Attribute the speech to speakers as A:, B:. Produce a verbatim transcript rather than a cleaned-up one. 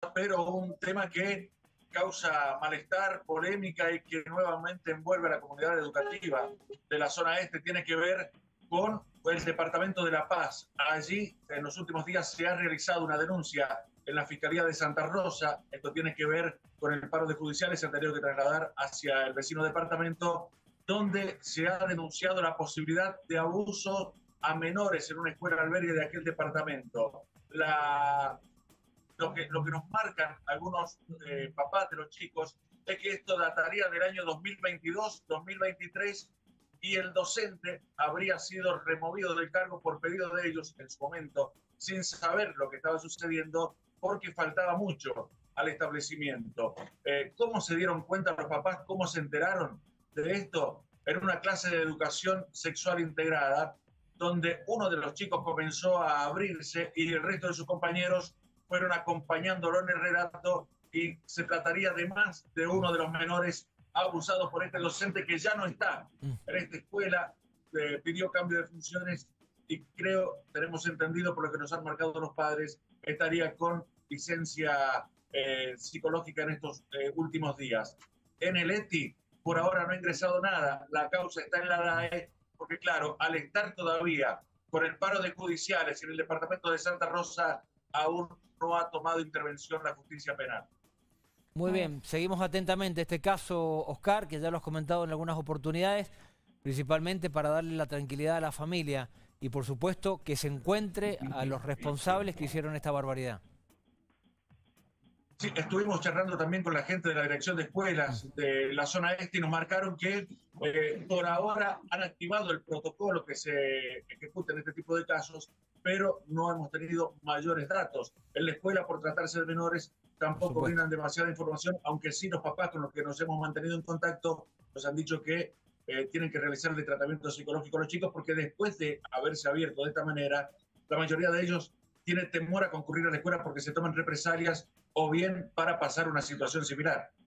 A: tema, pero un tema que causa malestar, polémica y que nuevamente envuelve a la comunidad educativa de la zona este. Tiene que ver con el Departamento de La Paz. Allí, en los últimos días, se ha realizado una denuncia en la Fiscalía de Santa Rosa. Esto tiene que ver con el paro de judiciales. Se ha tenido que trasladar hacia el vecino departamento, donde se ha denunciado la posibilidad de abuso a menores en una escuela albergue de aquel departamento. La Lo que, lo que nos marcan algunos eh, papás de los chicos es que esto dataría del año dos mil veintidós, dos mil veintitrés, y el docente habría sido removido del cargo por pedido de ellos en su momento, sin saber lo que estaba sucediendo, porque faltaba mucho al establecimiento. Eh, ¿Cómo se dieron cuenta los papás? ¿Cómo se enteraron de esto? En una clase de educación sexual integrada, donde uno de los chicos comenzó a abrirse y el resto de sus compañeros fueron acompañándolo en el relato, y se trataría de más de uno de los menores abusados por este docente que ya no está en esta escuela. Eh, pidió cambio de funciones y creo, tenemos entendido por lo que nos han marcado los padres, estaría con licencia eh, psicológica en estos eh, últimos días. En el E T I, por ahora no ha ingresado nada, la causa está en la D A E, porque claro, al estar todavía con el paro de judiciales en el departamento de Santa Rosa, aún no ha tomado intervención la justicia penal.
B: Muy bien, seguimos atentamente este caso, Oscar, que ya lo has comentado en algunas oportunidades, principalmente para darle la tranquilidad a la familia y por supuesto que se encuentre a los responsables que hicieron esta barbaridad.
A: Sí, estuvimos charlando también con la gente de la Dirección de Escuelas de la zona este y nos marcaron que eh, por ahora han activado el protocolo que se ejecuta en este tipo de casos, pero no hemos tenido mayores datos. En la escuela, por tratarse de menores, tampoco brindan demasiada información, aunque sí los papás con los que nos hemos mantenido en contacto nos han dicho que eh, tienen que realizar el tratamiento psicológico a los chicos, porque después de haberse abierto de esta manera, la mayoría de ellos tiene temor a concurrir a la escuela porque se toman represalias o bien para pasar una situación similar.